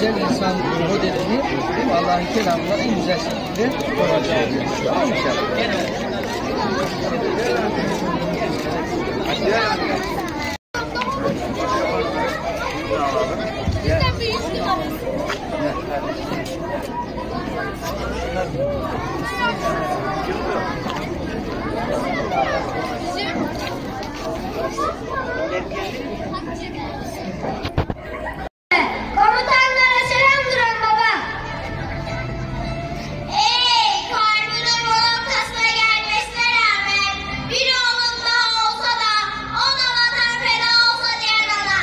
güzel insan modelini Allah-u Keram'la en güzel şekilde koyacağız. Tamam mı inşallah? Komutanlara selam duran baba. Karnının balon kasına gelmesine rağmen bir oğlum daha olsa da ona vatan feda olsa diyen ana.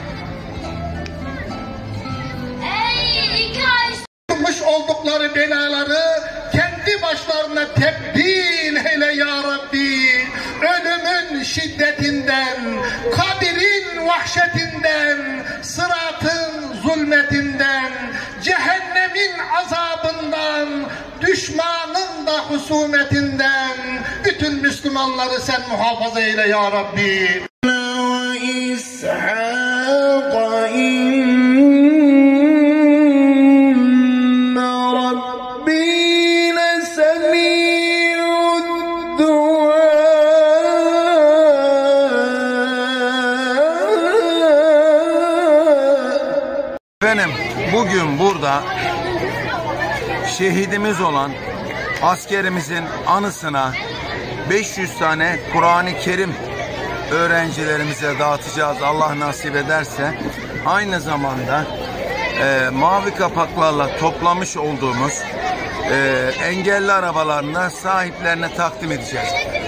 Yapmış oldukları belaları kendi başlarına tebdil eyle ya Rabbi. Ölümün şiddetinden, kabirin vahşetinden, sıratın zulmetinden, cehennemin azabından, düşmanın da husumetinden bütün Müslümanları sen muhafaza eyle ya Rabbi. Efendim, bugün burada şehidimiz olan askerimizin anısına 500 tane Kur'an-ı Kerim öğrencilerimize dağıtacağız Allah nasip ederse. Aynı zamanda mavi kapaklarla toplamış olduğumuz engelli arabalarını sahiplerine takdim edeceğiz.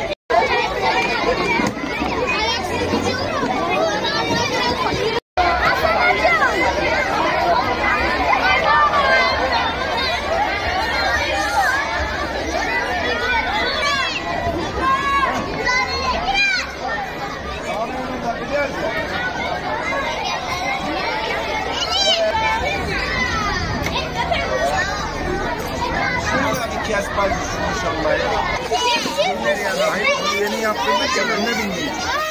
Kes paylaşmış inşallah ya. Nereye dahi yeni yaptırdık ya, ben ne bileyim.